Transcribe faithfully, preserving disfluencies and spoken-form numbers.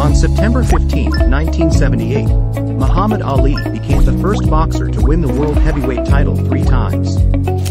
On September fifteenth, nineteen seventy-eight, Muhammad Ali became the first boxer to win the world heavyweight title three times.